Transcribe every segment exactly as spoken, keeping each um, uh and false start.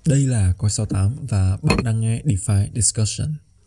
Đây là Coi sáu tám và bạn đang nghe DeFi Discussion.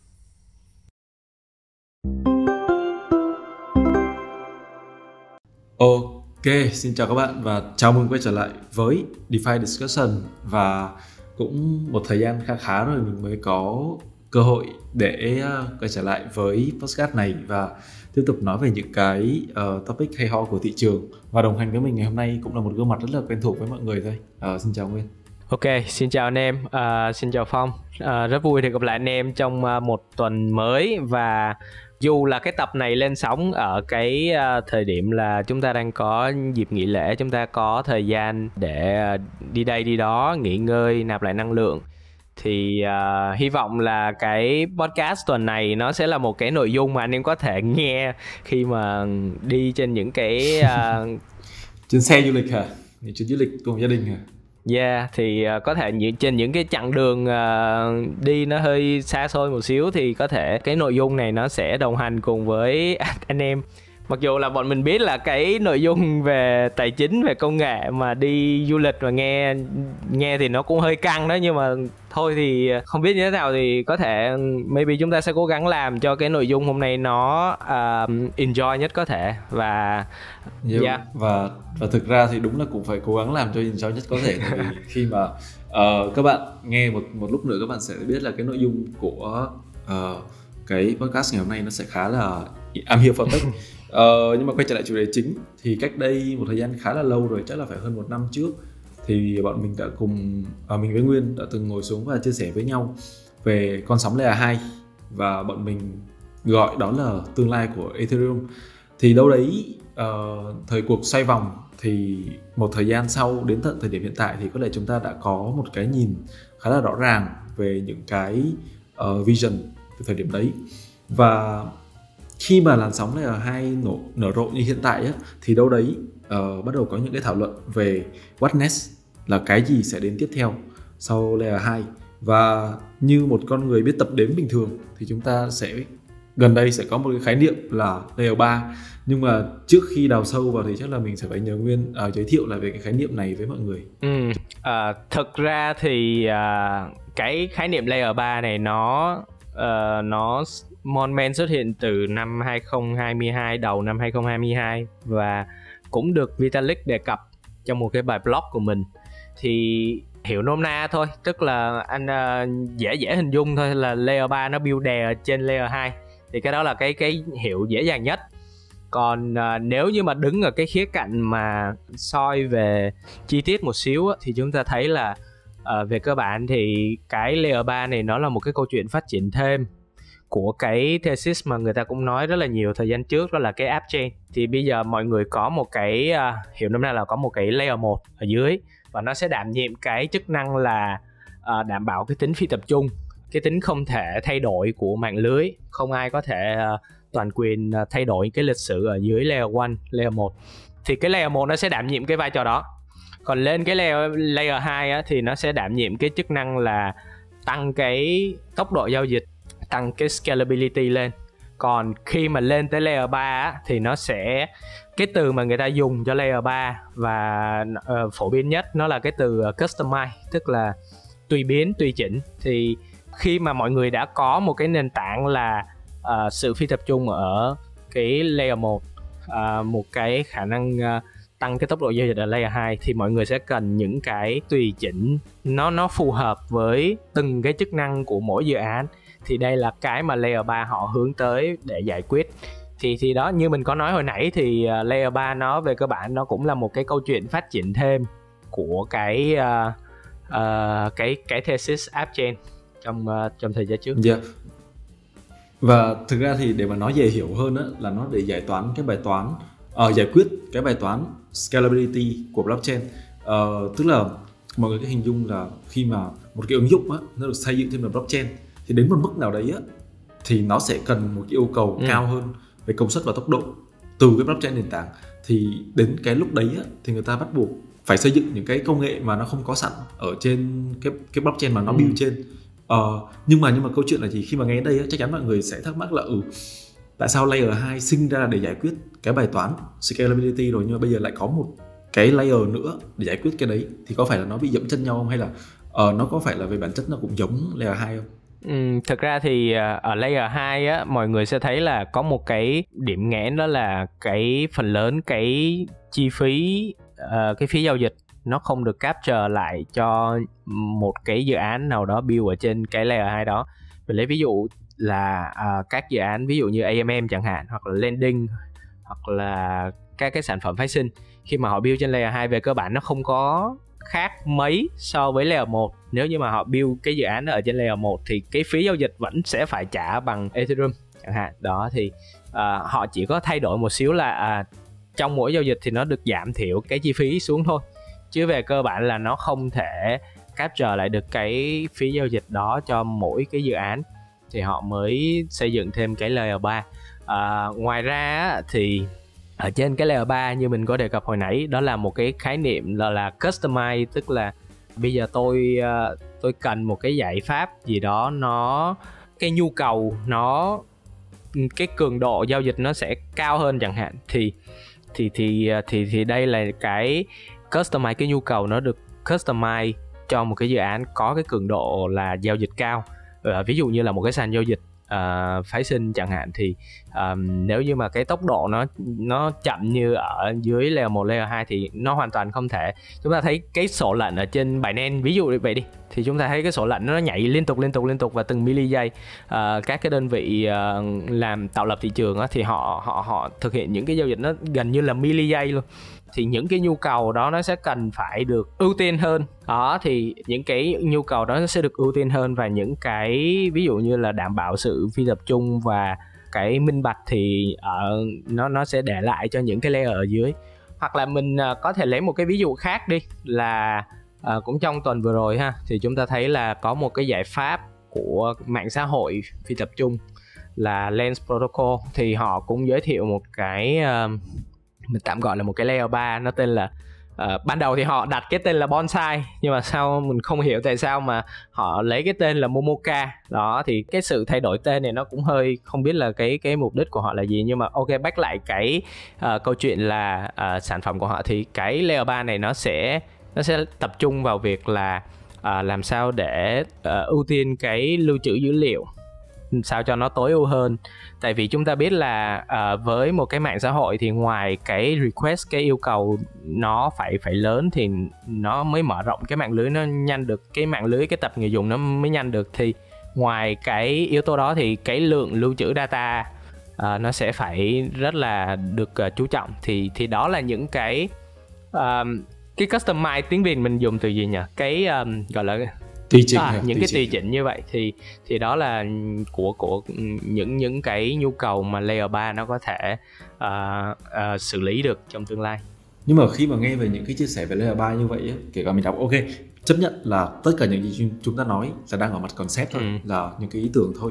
Ok, xin chào các bạn và chào mừng quay trở lại với DeFi Discussion. Và cũng một thời gian khá khá rồi mình mới có cơ hội để quay trở lại với podcast này và tiếp tục nói về những cái uh, topic hay ho của thị trường. Và đồng hành với mình ngày hôm nay cũng là một gương mặt rất là quen thuộc với mọi người thôi. Uh, xin chào Nguyên. Ok, xin chào anh em, uh, xin chào Phong. Uh, rất vui được gặp lại anh em trong uh, một tuần mới. Và dù là cái tập này lên sóng ở cái uh, thời điểm là chúng ta đang có dịp nghỉ lễ, chúng ta có thời gian để uh, đi đây đi đó, nghỉ ngơi, nạp lại năng lượng, thì uh, hy vọng là cái podcast tuần này nó sẽ là một cái nội dung mà anh em có thể nghe khi mà đi trên những cái uh... trên xe du lịch hả? Chuyến du lịch cùng gia đình hả? Yeah, thì uh, có thể những, trên những cái chặng đường uh, đi nó hơi xa xôi một xíu thì có thể cái nội dung này nó sẽ đồng hành cùng với anh em. Mặc dù là bọn mình biết là cái nội dung về tài chính, về công nghệ mà đi du lịch và nghe nghe thì nó cũng hơi căng đó, nhưng mà thôi thì không biết như thế nào thì có thể maybe chúng ta sẽ cố gắng làm cho cái nội dung hôm nay nó uh, enjoy nhất có thể. Và yeah. Yeah. và và thực ra thì đúng là cũng phải cố gắng làm cho enjoy nhất có thể. Vì khi mà uh, các bạn nghe một một lúc nữa các bạn sẽ biết là cái nội dung của uh, cái podcast ngày hôm nay nó sẽ khá là am hiểu phân tích. Ờ, nhưng mà quay trở lại chủ đề chính thì cách đây một thời gian khá là lâu rồi, chắc là phải hơn một năm trước, thì bọn mình đã cùng à, mình với Nguyên đã từng ngồi xuống và chia sẻ với nhau về con sóng Layer hai, và bọn mình gọi đó là tương lai của Ethereum. Thì đâu đấy uh, thời cuộc xoay vòng thì một thời gian sau đến tận thời điểm hiện tại thì có lẽ chúng ta đã có một cái nhìn khá là rõ ràng về những cái uh, vision từ thời điểm đấy. Và khi mà làn sóng Layer hai nổ, nở rộ như hiện tại á, thì đâu đấy uh, bắt đầu có những cái thảo luận về what next, là cái gì sẽ đến tiếp theo sau Layer hai. Và như một con người biết tập đếm bình thường thì chúng ta sẽ gần đây sẽ có một cái khái niệm là Layer ba. Nhưng mà trước khi đào sâu vào thì chắc là mình sẽ phải nhờ Nguyên uh, giới thiệu lại về cái khái niệm này với mọi người. Ừ, à, thực ra thì uh, cái khái niệm Layer ba này nó uh, nó Monman xuất hiện từ năm hai không hai hai, đầu năm hai không hai hai, và cũng được Vitalik đề cập trong một cái bài blog của mình. Thì hiểu nôm na thôi, tức là anh uh, dễ dễ hình dung thôi là Layer ba nó build đè trên Layer hai. Thì cái đó là cái cái hiểu dễ dàng nhất. Còn uh, nếu như mà đứng ở cái khía cạnh mà soi về chi tiết một xíu á, thì chúng ta thấy là uh, về cơ bản thì cái Layer ba này nó là một cái câu chuyện phát triển thêm của cái thesis mà người ta cũng nói rất là nhiều thời gian trước, đó là cái app chain. Thì bây giờ mọi người có một cái uh, hiểu nôm na là có một cái layer một ở dưới, và nó sẽ đảm nhiệm cái chức năng là uh, đảm bảo cái tính phi tập trung, cái tính không thể thay đổi của mạng lưới. Không ai có thể uh, toàn quyền uh, thay đổi cái lịch sử ở dưới layer một, layer một. Thì cái layer một nó sẽ đảm nhiệm cái vai trò đó. Còn lên cái layer, layer hai á, thì nó sẽ đảm nhiệm cái chức năng là tăng cái tốc độ giao dịch, tăng cái scalability lên. Còn khi mà lên tới layer ba á, thì nó sẽ, cái từ mà người ta dùng cho layer ba và uh, phổ biến nhất nó là cái từ uh, customize, tức là tùy biến, tùy chỉnh. Thì khi mà mọi người đã có một cái nền tảng là uh, sự phi tập trung ở cái layer một, uh, một cái khả năng uh, tăng cái tốc độ giao dịch ở layer hai, thì mọi người sẽ cần những cái tùy chỉnh nó nó phù hợp với từng cái chức năng của mỗi dự án. Thì đây là cái mà layer ba họ hướng tới để giải quyết. Thì thì đó, như mình có nói hồi nãy thì uh, layer ba nó về cơ bản nó cũng là một cái câu chuyện phát triển thêm của cái uh, uh, cái cái thesis app chain trong uh, trong thời gian trước. Yeah. Và thực ra thì để mà nói dễ hiểu hơn á, là nó để giải toán cái bài toán uh, giải quyết cái bài toán scalability của blockchain. Uh, tức là mọi người cái hình dung là khi mà một cái ứng dụng á, nó được xây dựng trên một blockchain thì đến một mức nào đấy á, thì nó sẽ cần một cái yêu cầu ừ. cao hơn về công suất và tốc độ từ cái blockchain nền tảng. Thì đến cái lúc đấy á, thì người ta bắt buộc phải xây dựng những cái công nghệ mà nó không có sẵn ở trên cái, cái blockchain mà nó ừ. build trên. Ờ, nhưng mà nhưng mà câu chuyện là gì? Khi mà nghe đến đây á, chắc chắn mọi người sẽ thắc mắc là ừ tại sao layer hai sinh ra để giải quyết cái bài toán scalability rồi, nhưng mà bây giờ lại có một cái layer nữa để giải quyết cái đấy, thì có phải là nó bị dẫm chân nhau không, hay là uh, nó có phải là về bản chất nó cũng giống layer hai không? Ừ, thực ra thì ở layer hai á, mọi người sẽ thấy là có một cái điểm nghẽn, đó là cái phần lớn cái chi phí, uh, cái phí giao dịch nó không được capture lại cho một cái dự án nào đó build ở trên cái layer hai đó. Mình lấy ví dụ là uh, các dự án ví dụ như a em em chẳng hạn, hoặc là lending, hoặc là các cái sản phẩm phái sinh, khi mà họ build trên layer hai về cơ bản nó không có khác mấy so với layer một. Nếu như mà họ build cái dự án đó ở trên layer một thì cái phí giao dịch vẫn sẽ phải trả bằng Ethereum chẳng hạn. Đó thì uh, họ chỉ có thay đổi một xíu là uh, trong mỗi giao dịch thì nó được giảm thiểu cái chi phí xuống thôi, chứ về cơ bản là nó không thể capture lại được cái phí giao dịch đó cho mỗi cái dự án, thì họ mới xây dựng thêm cái layer ba. À, ngoài ra thì ở trên cái layer ba như mình có đề cập hồi nãy, đó là một cái khái niệm là, là customize, tức là bây giờ tôi tôi cần một cái giải pháp gì đó, nó cái nhu cầu nó cái cường độ giao dịch nó sẽ cao hơn chẳng hạn, thì thì thì thì thì đây là cái customize, cái nhu cầu nó được customize cho một cái dự án có cái cường độ là giao dịch cao. À, ví dụ như là một cái sàn giao dịch uh, phái sinh chẳng hạn, thì um, nếu như mà cái tốc độ nó nó chậm như ở dưới layer một, layer hai thì nó hoàn toàn không thể. Chúng ta thấy cái sổ lệnh ở trên Binance ví dụ như vậy đi, thì chúng ta thấy cái sổ lệnh nó nhảy liên tục liên tục liên tục và từng mili giây. Uh, các cái đơn vị uh, làm tạo lập thị trường á, thì họ họ họ thực hiện những cái giao dịch nó gần như là mili giây luôn. Thì những cái nhu cầu đó nó sẽ cần phải được ưu tiên hơn. Đó thì những cái nhu cầu đó nó sẽ được ưu tiên hơn, và những cái ví dụ như là đảm bảo sự phi tập trung và cái minh bạch thì ở nó nó sẽ để lại cho những cái layer ở dưới. Hoặc là mình uh, có thể lấy một cái ví dụ khác đi, là uh, cũng trong tuần vừa rồi ha, thì chúng ta thấy là có một cái giải pháp của mạng xã hội phi tập trung là Lens Protocol, thì họ cũng giới thiệu một cái uh, mình tạm gọi là một cái layer ba, nó tên là uh, ban đầu thì họ đặt cái tên là Bonsai, nhưng mà sau mình không hiểu tại sao mà họ lấy cái tên là Momoka. Đó thì cái sự thay đổi tên này nó cũng hơi không biết là cái cái mục đích của họ là gì, nhưng mà ok, back lại cái uh, câu chuyện là uh, sản phẩm của họ, thì cái layer ba này nó sẽ nó sẽ tập trung vào việc là uh, làm sao để uh, ưu tiên cái lưu trữ dữ liệu sao cho nó tối ưu hơn. Tại vì chúng ta biết là uh, với một cái mạng xã hội thì ngoài cái request, cái yêu cầu nó phải phải lớn thì nó mới mở rộng cái mạng lưới nó nhanh được, cái mạng lưới, cái tập người dùng nó mới nhanh được. Thì ngoài cái yếu tố đó thì cái lượng lưu trữ data uh, nó sẽ phải rất là được uh, chú trọng. Thì thì đó là những cái uh, cái customize, tiếng Việt mình dùng từ gì nhỉ? Cái um, gọi là tùy chỉnh, à, những tùy cái chỉnh. tùy chỉnh như vậy, thì thì đó là của của những những cái nhu cầu mà layer ba nó có thể uh, uh, xử lý được trong tương lai. Nhưng mà khi mà nghe về những cái chia sẻ về layer ba như vậy ấy, kể cả mình đọc ok, chấp nhận là tất cả những gì chúng ta nói là đang ở mặt concept thôi, ừ. là những cái ý tưởng thôi.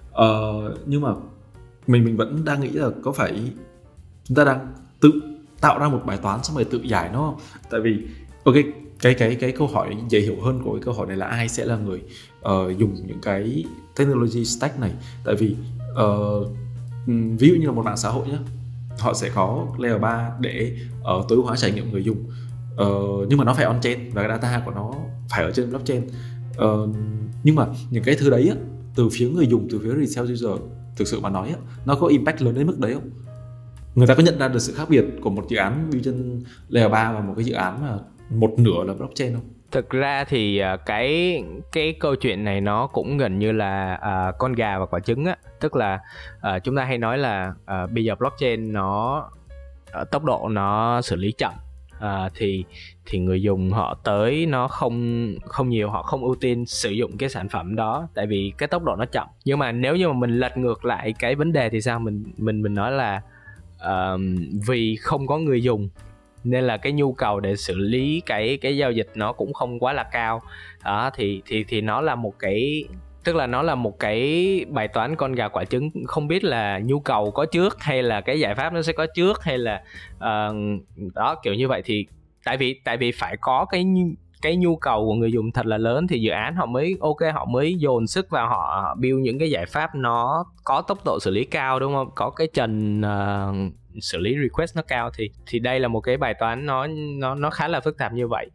Uh, nhưng mà mình mình vẫn đang nghĩ là có phải chúng ta đang tự tạo ra một bài toán xong rồi tự giải nó không? Tại vì ok, cái cái cái câu hỏi dễ hiểu hơn của cái câu hỏi này là ai sẽ là người uh, dùng những cái technology stack này. Tại vì uh, ví dụ như là một mạng xã hội nhé, họ sẽ có layer ba để uh, tối ưu hóa trải nghiệm người dùng, uh, nhưng mà nó phải on chain và cái data của nó phải ở trên blockchain. Uh, nhưng mà những cái thứ đấy á, từ phía người dùng, từ phía resale user, thực sự mà nói á, nó có impact lớn đến mức đấy không? Người ta có nhận ra được sự khác biệt của một dự án build trên layer ba và một cái dự án mà một nửa là blockchain không? Thực ra thì cái cái câu chuyện này nó cũng gần như là uh, con gà và quả trứng á, tức là uh, chúng ta hay nói là uh, bây giờ blockchain nó uh, tốc độ nó xử lý chậm, uh, thì thì người dùng họ tới nó không không nhiều, họ không ưu tiên sử dụng cái sản phẩm đó tại vì cái tốc độ nó chậm. Nhưng mà nếu như mà mình lật ngược lại cái vấn đề thì sao? Mình mình mình nói là uh, vì không có người dùng nên là cái nhu cầu để xử lý cái cái giao dịch nó cũng không quá là cao. Đó thì thì thì nó là một cái, tức là nó là một cái bài toán con gà quả trứng, không biết là nhu cầu có trước hay là cái giải pháp nó sẽ có trước, hay là uh, đó kiểu như vậy. Thì tại vì tại vì phải có cái cái nhu cầu của người dùng thật là lớn thì dự án họ mới ok, họ mới dồn sức vào, họ, họ build những cái giải pháp nó có tốc độ xử lý cao, đúng không, có cái trần uh, xử lý request nó cao, thì thì đây là một cái bài toán nó nó nó khá là phức tạp như vậy.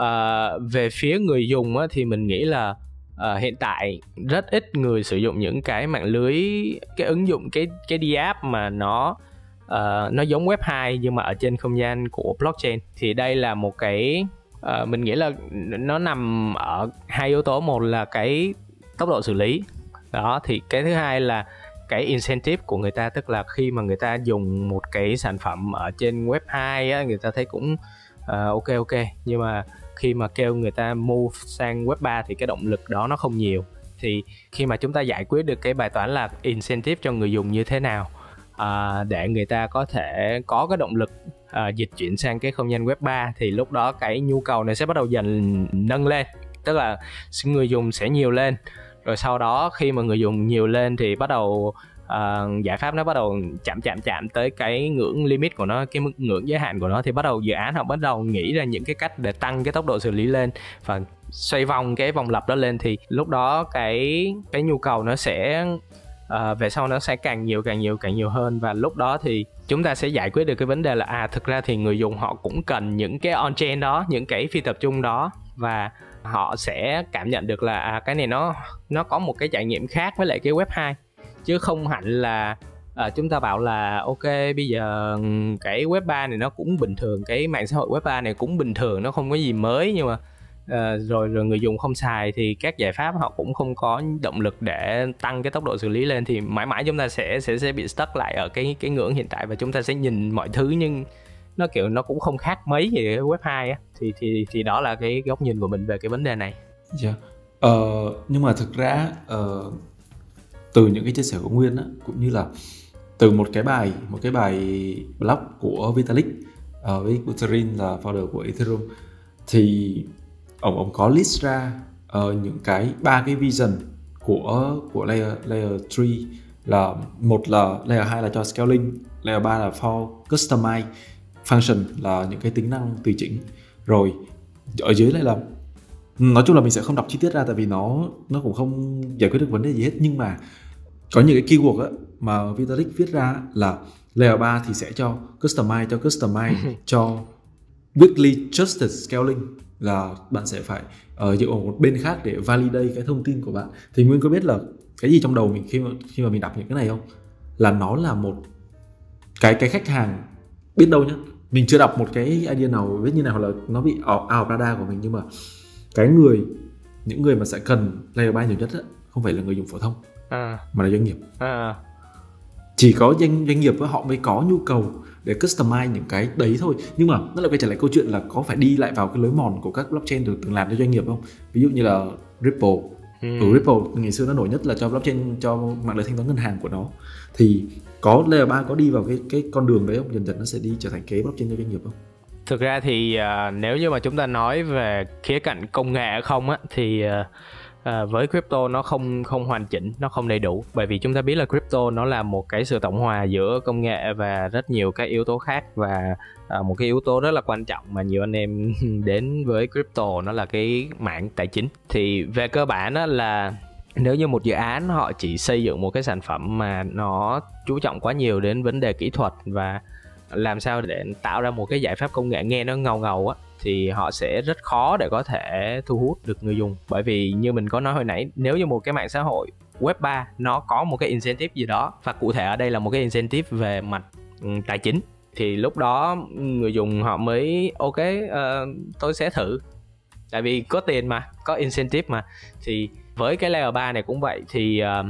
Uh, về phía người dùng á, thì mình nghĩ là uh, hiện tại rất ít người sử dụng những cái mạng lưới, cái ứng dụng, cái cái đê app mà nó uh, nó giống web hai nhưng mà ở trên không gian của blockchain. Thì đây là một cái uh, mình nghĩ là nó nằm ở hai yếu tố, một là cái tốc độ xử lý đó, thì cái thứ hai là cái incentive của người ta, tức là khi mà người ta dùng một cái sản phẩm ở trên web hai á, người ta thấy cũng uh, ok ok, nhưng mà khi mà kêu người ta move sang web ba thì cái động lực đó nó không nhiều. Thì khi mà chúng ta giải quyết được cái bài toán là incentive cho người dùng như thế nào uh, để người ta có thể có cái động lực uh, dịch chuyển sang cái không gian web ba, thì lúc đó cái nhu cầu này sẽ bắt đầu dần nâng lên, tức là người dùng sẽ nhiều lên. Rồi sau đó khi mà người dùng nhiều lên thì bắt đầu uh, giải pháp nó bắt đầu chạm chạm chạm tới cái ngưỡng limit của nó, cái ngưỡng giới hạn của nó, thì bắt đầu dự án họ bắt đầu nghĩ ra những cái cách để tăng cái tốc độ xử lý lên và xoay vòng cái vòng lặp đó lên. Thì lúc đó cái cái nhu cầu nó sẽ uh, về sau nó sẽ càng nhiều càng nhiều càng nhiều hơn, và lúc đó thì chúng ta sẽ giải quyết được cái vấn đề là à thực ra thì người dùng họ cũng cần những cái on-chain đó, những cái phi tập trung đó, và họ sẽ cảm nhận được là à, cái này nó nó có một cái trải nghiệm khác với lại cái web hai, chứ không hẳn là à, chúng ta bảo là ok bây giờ cái web ba này nó cũng bình thường, cái mạng xã hội web ba này cũng bình thường, nó không có gì mới, nhưng mà à, rồi rồi người dùng không xài thì các giải pháp họ cũng không có động lực để tăng cái tốc độ xử lý lên, thì mãi mãi chúng ta sẽ sẽ sẽ bị stuck lại ở cái cái ngưỡng hiện tại, và chúng ta sẽ nhìn mọi thứ nhưng nó kiểu nó cũng không khác mấy gì cái web hai á. Thì thì thì đó là cái góc nhìn của mình về cái vấn đề này. Yeah. Ờ, nhưng mà thực ra uh, từ những cái chia sẻ của Nguyên á, cũng như là từ một cái bài một cái bài blog của Vitalik uh, với Buterin là founder của Ethereum, thì ông ông có list ra uh, những cái ba cái vision của của layer layer ba, là một là layer hai là cho scaling, layer ba là for customize function là những cái tính năng tùy chỉnh, rồi ở dưới lại là nói chung là mình sẽ không đọc chi tiết ra tại vì nó nó cũng không giải quyết được vấn đề gì hết, nhưng mà có những cái keyword á mà Vitalik viết ra là layer ba thì sẽ cho customize cho customize cho weekly trusted scaling, là bạn sẽ phải uh, dựa vào một bên khác để validate cái thông tin của bạn. Thì Nguyên có biết là cái gì trong đầu mình khi mà khi mà mình đọc những cái này không? Là nó là một cái cái khách hàng, biết đâu nhá, mình chưa đọc một cái idea nào viết như nào, hoặc là nó bị out of radar của mình, nhưng mà cái người những người mà sẽ cần layer ba nhiều nhất á, không phải là người dùng phổ thông à. mà là doanh nghiệp à. Chỉ có doanh, doanh nghiệp họ mới có nhu cầu để customize những cái đấy thôi. Nhưng mà nó lại quay trở lại câu chuyện là có phải đi lại vào cái lối mòn của các blockchain được từng làm cho doanh nghiệp không? Ví dụ như là Ripple. Ừ. ừ Ripple ngày xưa nó nổi nhất là cho blockchain, cho mạng lưới thanh toán ngân hàng của nó. Thì có layer ba có đi vào cái cái con đường đấy không? Dần dần nó sẽ đi trở thành kế blockchain cho doanh nghiệp không? Thực ra thì uh, nếu như mà chúng ta nói về khía cạnh công nghệ không á, thì uh, uh, với crypto nó không không hoàn chỉnh, nó không đầy đủ, bởi vì chúng ta biết là crypto nó là một cái sự tổng hòa giữa công nghệ và rất nhiều các yếu tố khác, và uh, một cái yếu tố rất là quan trọng mà nhiều anh em đến với crypto nó là cái mảng tài chính. Thì về cơ bản á là nếu như một dự án họ chỉ xây dựng một cái sản phẩm mà nó chú trọng quá nhiều đến vấn đề kỹ thuật và làm sao để tạo ra một cái giải pháp công nghệ nghe nó ngầu ngầu á, thì họ sẽ rất khó để có thể thu hút được người dùng. Bởi vì như mình có nói hồi nãy, nếu như một cái mạng xã hội web ba nó có một cái incentive gì đó, và cụ thể ở đây là một cái incentive về mặt um, tài chính, thì lúc đó người dùng họ mới ok, uh, tôi sẽ thử, tại vì có tiền mà, có incentive mà. Thì với cái layer ba này cũng vậy, thì uh,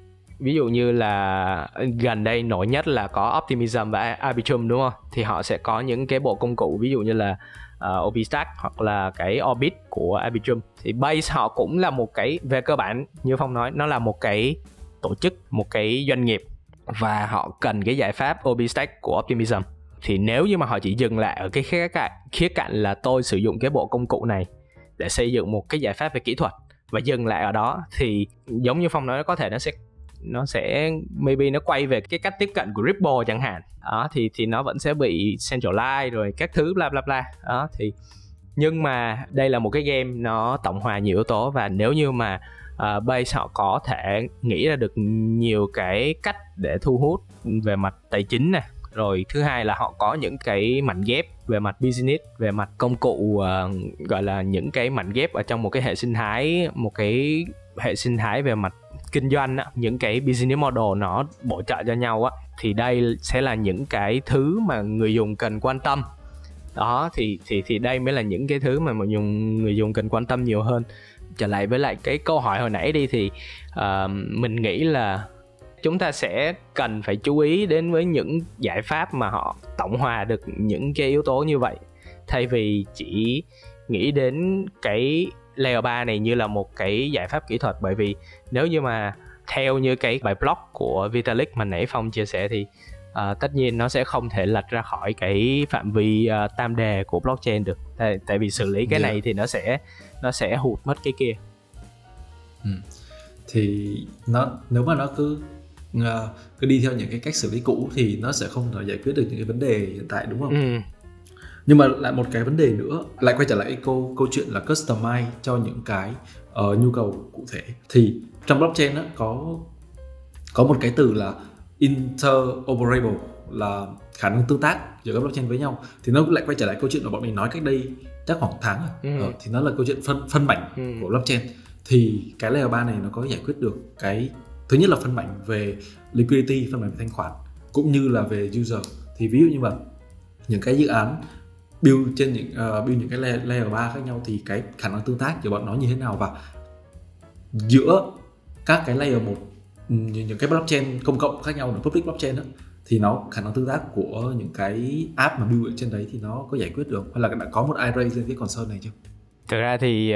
ví dụ như là gần đây nổi nhất là có Optimism và Arbitrum đúng không? Thì họ sẽ có những cái bộ công cụ ví dụ như là uh, ObiStack hoặc là cái Orbit của Arbitrum. Thì Base họ cũng là một cái, về cơ bản như Phong nói, nó là một cái tổ chức, một cái doanh nghiệp, và họ cần cái giải pháp ObiStack của Optimism. Thì nếu như mà họ chỉ dừng lại ở cái khía cạnh, khía cạnh là tôi sử dụng cái bộ công cụ này để xây dựng một cái giải pháp về kỹ thuật và dừng lại ở đó, thì giống như Phong nói, có thể nó sẽ nó sẽ maybe nó quay về cái cách tiếp cận của Ripple chẳng hạn đó, thì thì nó vẫn sẽ bị centralized rồi các thứ bla bla bla đó. Thì Nhưng mà đây là một cái game nó tổng hòa nhiều yếu tố, và nếu như mà uh, base họ có thể nghĩ ra được nhiều cái cách để thu hút về mặt tài chính nè, rồi thứ hai là họ có những cái mảnh ghép về mặt business, về mặt công cụ, uh, gọi là những cái mảnh ghép ở trong một cái hệ sinh thái, một cái hệ sinh thái về mặt kinh doanh á, những cái business model nó bổ trợ cho nhau á, thì đây sẽ là những cái thứ mà người dùng cần quan tâm. Đó thì thì thì đây mới là những cái thứ mà người dùng người dùng cần quan tâm nhiều hơn. Trở lại với lại cái câu hỏi hồi nãy đi, thì uh, mình nghĩ là chúng ta sẽ cần phải chú ý đến với những giải pháp mà họ tổng hòa được những cái yếu tố như vậy, thay vì chỉ nghĩ đến cái Layer ba này như là một cái giải pháp kỹ thuật. Bởi vì nếu như mà theo như cái bài blog của Vitalik mà nãy Phong chia sẻ thì uh, tất nhiên nó sẽ không thể lệch ra khỏi cái phạm vi uh, tam đề của blockchain được. Tại, tại vì xử lý cái yeah. này thì nó sẽ nó sẽ hụt mất cái kia. Ừ. Thì nó nếu mà nó cứ uh, cứ đi theo những cái cách xử lý cũ thì nó sẽ không thể giải quyết được những cái vấn đề hiện tại, đúng không? Ừ. Nhưng mà lại một cái vấn đề nữa, lại quay trở lại câu câu chuyện là customize cho những cái uh, nhu cầu cụ thể. Thì trong blockchain á, có có một cái từ là interoperable, là khả năng tương tác giữa các blockchain với nhau. Thì nó lại quay trở lại câu chuyện mà bọn mình nói cách đây chắc khoảng tháng rồi. Ừ. Ờ, thì nó là câu chuyện phân phân mảnh ừ. của blockchain. Thì cái layer ba này nó có giải quyết được cái thứ nhất là phân mảnh về liquidity, phân mảnh về thanh khoản, cũng như là về user. Thì ví dụ như mà những cái dự án build trên những uh, build những cái layer, layer ba khác nhau thì cái khả năng tương tác giữa bọn nó như thế nào, và giữa các cái layer một, những cái blockchain công cộng khác nhau, là public blockchain đó, thì nó khả năng tương tác của những cái app mà build ở trên đấy thì nó có giải quyết được, hay là đã có một ai raise lên cái concern này chưa? Thực ra thì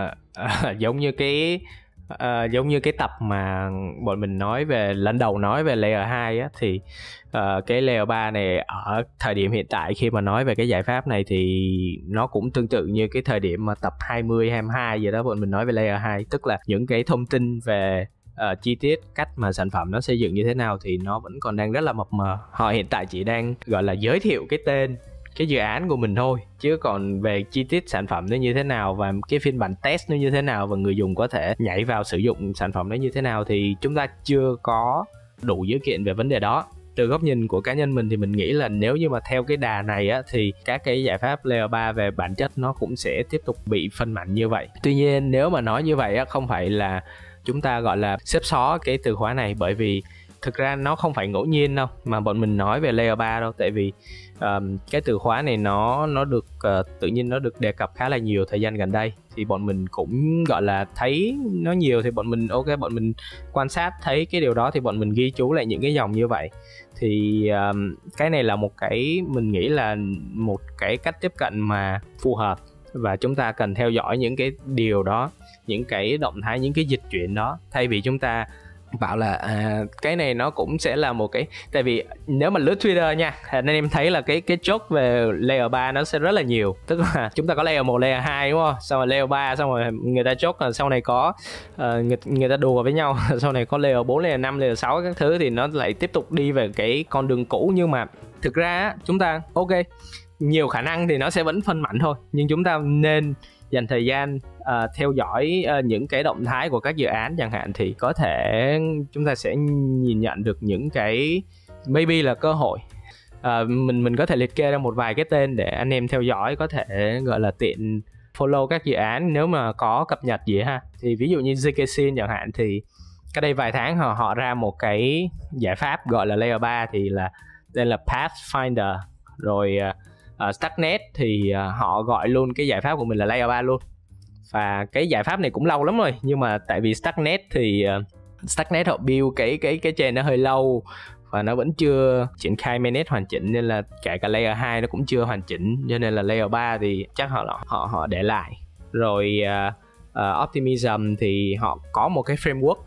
uh, uh, giống như cái uh, giống như cái tập mà bọn mình nói về lần đầu nói về layer hai á, thì uh, cái layer ba này ở thời điểm hiện tại khi mà nói về cái giải pháp này thì nó cũng tương tự như cái thời điểm mà tập hai mươi, hai mươi hai vậy đó, bọn mình nói về layer hai, tức là những cái thông tin về Uh, chi tiết cách mà sản phẩm nó xây dựng như thế nào thì nó vẫn còn đang rất là mập mờ. Họ hiện tại chỉ đang gọi là giới thiệu cái tên, cái dự án của mình thôi, chứ còn về chi tiết sản phẩm nó như thế nào và cái phiên bản test nó như thế nào và người dùng có thể nhảy vào sử dụng sản phẩm nó như thế nào thì chúng ta chưa có đủ dữ kiện về vấn đề đó. Từ góc nhìn của cá nhân mình thì mình nghĩ là nếu như mà theo cái đà này á, thì các cái giải pháp layer ba về bản chất nó cũng sẽ tiếp tục bị phân mảnh như vậy. Tuy nhiên nếu mà nói như vậy á, không phải là chúng ta gọi là xếp xó cái từ khóa này, bởi vì thực ra nó không phải ngẫu nhiên đâu mà bọn mình nói về layer ba đâu. Tại vì um, cái từ khóa này nó nó được uh, tự nhiên nó được đề cập khá là nhiều thời gian gần đây, thì bọn mình cũng gọi là thấy nó nhiều thì bọn mình ok, bọn mình quan sát thấy cái điều đó thì bọn mình ghi chú lại những cái dòng như vậy. Thì um, cái này là một cái mình nghĩ là một cái cách tiếp cận mà phù hợp, và chúng ta cần theo dõi những cái điều đó, những cái động thái, những cái dịch chuyển đó, thay vì chúng ta bảo là à, cái này nó cũng sẽ là một cái. Tại vì nếu mà lướt Twitter nha, nên em thấy là cái cái joke về layer ba nó sẽ rất là nhiều. Tức là chúng ta có layer một, layer hai đúng không? Xong rồi layer ba, xong rồi người ta joke là sau này có uh, người, người ta đùa với nhau sau này có layer bốn, layer năm, layer sáu các thứ, thì nó lại tiếp tục đi về cái con đường cũ. Nhưng mà thực ra chúng ta ok, nhiều khả năng thì nó sẽ vẫn phân mảnh thôi, nhưng chúng ta nên dành thời gian uh, theo dõi uh, những cái động thái của các dự án chẳng hạn, thì có thể chúng ta sẽ nhìn nhận được những cái maybe là cơ hội. Uh, mình mình có thể liệt kê ra một vài cái tên để anh em theo dõi, có thể gọi là tiện follow các dự án nếu mà có cập nhật gì ha. Thì ví dụ như gi ca Sync chẳng hạn, thì cách đây vài tháng họ họ ra một cái giải pháp gọi là layer ba, thì là đây là Pathfinder. Rồi uh, Uh, Starknet thì uh, họ gọi luôn cái giải pháp của mình là layer ba luôn. Và cái giải pháp này cũng lâu lắm rồi, nhưng mà tại vì Starknet thì uh, Starknet họ build cái cái cái chain nó hơi lâu và nó vẫn chưa triển khai mainnet hoàn chỉnh, nên là kể cả layer hai nó cũng chưa hoàn chỉnh, cho nên là layer ba thì chắc họ họ họ để lại. Rồi uh, uh, Optimism thì họ có một cái framework,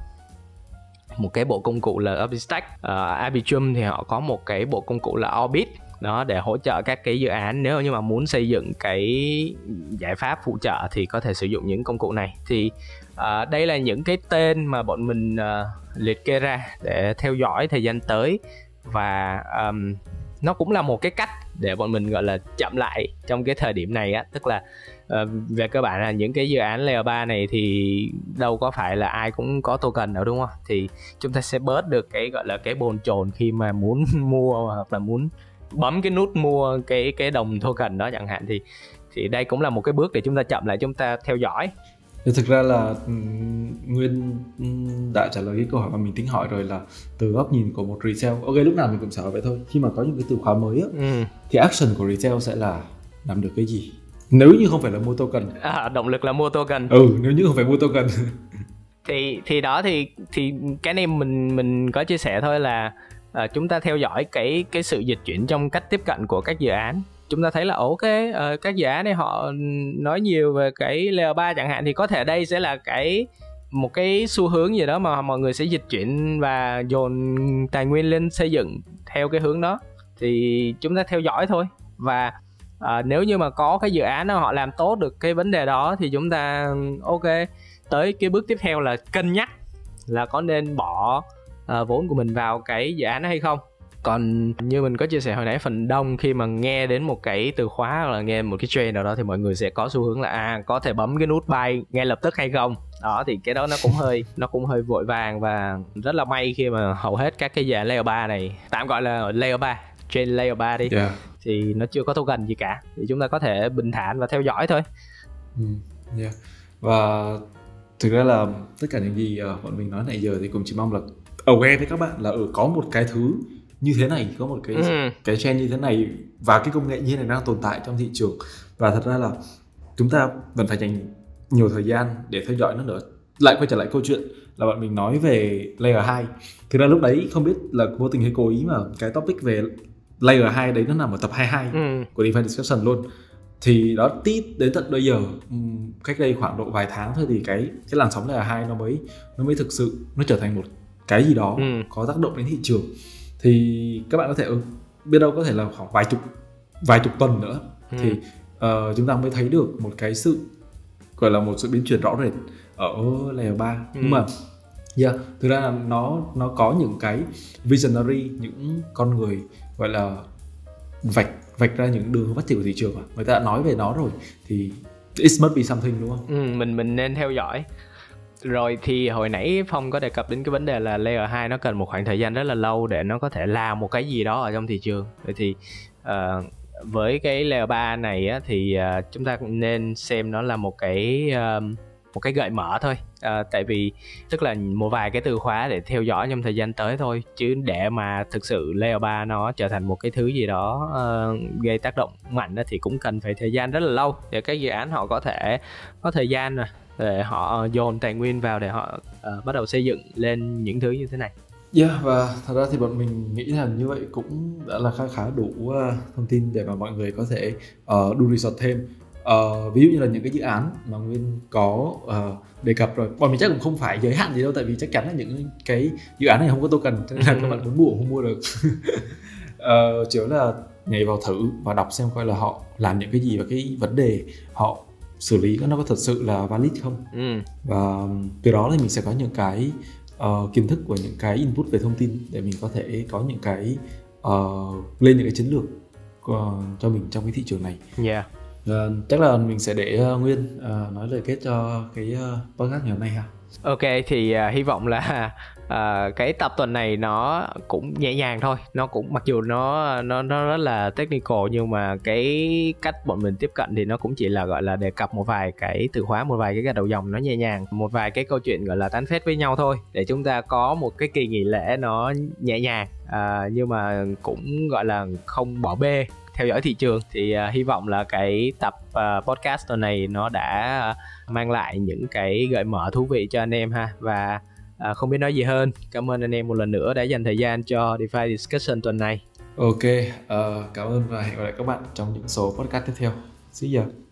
một cái bộ công cụ là OptiStack. uh, Arbitrum thì họ có một cái bộ công cụ là Orbit đó, để hỗ trợ các cái dự án nếu như mà muốn xây dựng cái giải pháp phụ trợ thì có thể sử dụng những công cụ này. Thì uh, đây là những cái tên mà bọn mình uh, liệt kê ra để theo dõi thời gian tới, và um, nó cũng là một cái cách để bọn mình gọi là chậm lại trong cái thời điểm này á. Tức là uh, về cơ bản là những cái dự án layer ba này thì đâu có phải là ai cũng có token đâu, đúng không? Thì chúng ta sẽ bớt được cái gọi là cái bồn chồn khi mà muốn mua hoặc là muốn bấm cái nút mua cái cái đồng token đó chẳng hạn. Thì thì đây cũng là một cái bước để chúng ta chậm lại, chúng ta theo dõi. Thực ra là Nguyên đã trả lời cái câu hỏi mà mình tính hỏi rồi, là từ góc nhìn của một resale. Ok, lúc nào mình cũng sợ vậy thôi. Khi mà có những cái từ khóa mới á, ừ. thì action của resale sẽ là làm được cái gì? Nếu như không phải là mua token. À, động lực là mua token. Ừ, nếu như không phải mua token. thì thì đó thì thì cái này mình mình có chia sẻ thôi là uh, chúng ta theo dõi cái cái sự dịch chuyển trong cách tiếp cận của các dự án. Chúng ta thấy là ok, uh, các dự án này họ nói nhiều về cái layer ba chẳng hạn, thì có thể đây sẽ là cái một cái xu hướng gì đó mà mọi người sẽ dịch chuyển và dồn tài nguyên lên xây dựng theo cái hướng đó. Thì chúng ta theo dõi thôi. Và uh, nếu như mà có cái dự án đó họ làm tốt được cái vấn đề đó thì chúng ta ok, tới cái bước tiếp theo là cân nhắc là có nên bỏ uh, vốn của mình vào cái dự án đó hay không. Còn như mình có chia sẻ hồi nãy, phần đông khi mà nghe đến một cái từ khóa hoặc là nghe một cái trend nào đó thì mọi người sẽ có xu hướng là à có thể bấm cái nút buy ngay lập tức hay không. Đó thì cái đó nó cũng hơi nó cũng hơi vội vàng, và rất là may khi mà hầu hết các cái dự án layer ba này, tạm gọi là layer ba, trên layer ba đi, yeah. thì nó chưa có token gì cả, thì chúng ta có thể bình thản và theo dõi thôi. Ừ, yeah. Và thực ra là tất cả những gì uh, bọn mình nói nãy giờ thì cũng chỉ mong là aware với các bạn là ở có một cái thứ như thế này, có một cái ừ. cái trend như thế này và cái công nghệ như thế này đang tồn tại trong thị trường. Và thật ra là chúng ta vẫn phải dành nhiều thời gian để theo dõi nó nữa. Lại quay trở lại câu chuyện là bọn mình nói về layer hai. Thực ra lúc đấy không biết là vô tình hay cố ý mà cái topic về layer hai đấy nó nằm ở tập hai mươi hai ừ. của DeFi Discussion luôn. Thì đó tít đến tận bây giờ, cách đây khoảng độ vài tháng thôi, thì cái cái làn sóng layer hai nó mới nó mới thực sự nó trở thành một cái gì đó ừ. có tác động đến thị trường. Thì các bạn có thể ừ, biết đâu có thể là khoảng vài chục vài chục tuần nữa ừ. thì uh, chúng ta mới thấy được một cái sự gọi là một sự biến chuyển rõ rệt ở layer ba. ừ. Nhưng mà yeah, thực ra là nó nó có những cái visionary, những con người gọi là vạch vạch ra những đường phát triển của thị trường mà người ta đã nói về nó rồi, thì it must be something, đúng không? Ừ, mình mình nên theo dõi. Rồi thì hồi nãy Phong có đề cập đến cái vấn đề là layer hai nó cần một khoảng thời gian rất là lâu để nó có thể làm một cái gì đó ở trong thị trường. Vậy thì uh, với cái layer ba này á, thì uh, chúng ta cũng nên xem nó là một cái uh, một cái gợi mở thôi. Uh, tại vì tức là một vài cái từ khóa để theo dõi trong thời gian tới thôi, chứ để mà thực sự layer ba nó trở thành một cái thứ gì đó uh, gây tác động mạnh đó, thì cũng cần phải thời gian rất là lâu để các dự án họ có thể có thời gian rồi để họ dồn tài nguyên vào để họ uh, bắt đầu xây dựng lên những thứ như thế này. Yeah, và thật ra thì bọn mình nghĩ là như vậy cũng đã là khá khá đủ uh, thông tin để mà mọi người có thể uh, do research thêm. Uh, ví dụ như là những cái dự án mà Nguyên có uh, đề cập rồi, bọn mình chắc cũng không phải giới hạn gì đâu, tại vì chắc chắn là những cái dự án này không có token, cho nên là các bạn muốn mua không mua được. uh, chỉ là nhảy vào thử và đọc xem coi là họ làm những cái gì và cái vấn đề họ xử lý nó có thật sự là valid không. ừ. Và từ đó thì mình sẽ có những cái uh, kiến thức của những cái input về thông tin để mình có thể có những cái uh, lên những cái chiến lược uh, cho mình trong cái thị trường này. Yeah. Uh, chắc là mình sẽ để uh, Nguyên uh, nói lời kết cho cái uh, podcast ngày hôm nay ha. Ok, thì uh, hy vọng là uh, cái tập tuần này nó cũng nhẹ nhàng thôi. Nó cũng mặc dù nó nó nó rất là technical, nhưng mà cái cách bọn mình tiếp cận thì nó cũng chỉ là gọi là đề cập một vài cái từ khóa, một vài cái gạch đầu dòng nó nhẹ nhàng, một vài cái câu chuyện gọi là tán phét với nhau thôi, để chúng ta có một cái kỳ nghỉ lễ nó nhẹ nhàng, uh, nhưng mà cũng gọi là không bỏ bê theo dõi thị trường. Thì uh, hy vọng là cái tập uh, podcast tuần này nó đã uh, mang lại những cái gợi mở thú vị cho anh em ha. Và uh, không biết nói gì hơn, cảm ơn anh em một lần nữa đã dành thời gian cho DeFi Discussion tuần này. Ok, uh, cảm ơn và hẹn gặp lại các bạn trong những số podcast tiếp theo. See ya.